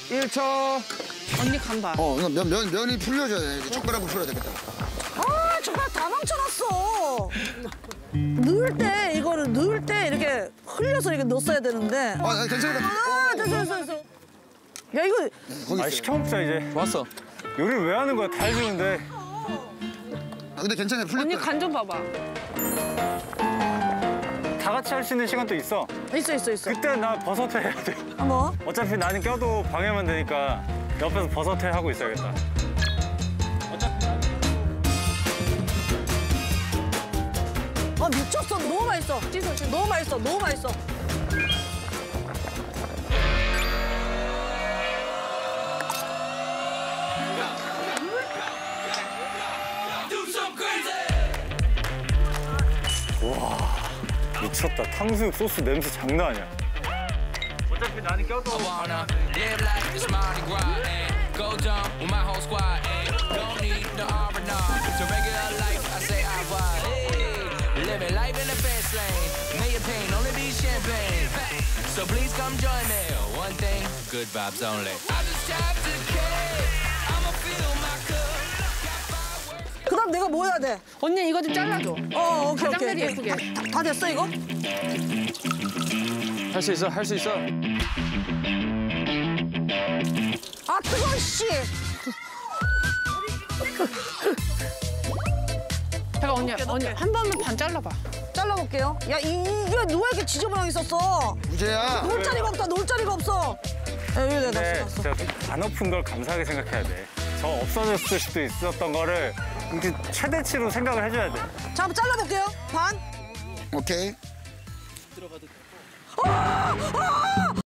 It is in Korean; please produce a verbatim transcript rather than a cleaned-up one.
일 초. 언니 간 봐. 어, 이거 면, 면, 면이 풀려줘야 돼. 이거 젓가락으로 풀어야 되겠다. 아, 젓가락 다 망쳐놨어. 넣을 때, 이거를 넣을 때 이렇게 흘려서 이렇게 넣었어야 되는데. 아, 아, 괜찮아. 아, 됐어, 됐어, 됐어. 야, 이거. 거기 아 있어요. 시켜 먹자 이제. 좋았어. 요리를 왜 하는 거야? 다 해주는데. 아, 근데 괜찮아. 풀릴 언니 거야. 간 좀 봐봐. 다 같이 할 수 있는 시간도 있어. 있어, 있어, 있어. 그때 나 버섯회 해야 돼. 아, 뭐? 어차피 나는 껴도 방해만 되니까 옆에서 버섯회 하고 있어야겠다. 아, 미쳤어. 너무 맛있어. 찢어, 찢어. 너무 맛있어, 너무 맛있어. 미쳤다. 탕수육 소스 냄새 장난 아니야. 어차피 나는 껴도 방해만 되니까. Live like it's Mardi Gras, and go jump with my whole squad, and don't need the R and R. To regular life, I say I vibe. Hey, living life in the fast lane. May your pain only be champagne. So please come join me. One thing, good vibes only. I just tapped the cake. I'ma fill my cup. 그 다음 내가 뭐 해야 돼? 언니 이거 좀 잘라줘. 어, 오케이, 오케이. 가장자리 오케이. 예쁘게. 다, 다 됐어, 이거? 할 수 있어, 할 수 있어. 아, 뜨거워, 씨. 잠깐 언니, 언니 한 번만 반 잘라봐. 잘라볼게요. 야, 이, 이게 누가 이렇게 지저분하게 있었어? 무죄야. 놀 자리가 없다, 놀 자리가 없어. 야, 여기 내가 근데 놨어, 놨어. 진짜 안 엎은 걸 감사하게 생각해야 돼. 저 없어졌을 수도 있었던 거를 이렇게 최대치로 생각을 해줘야 돼. 자, 한번 잘라볼게요. 반. 오케이. 아! 아!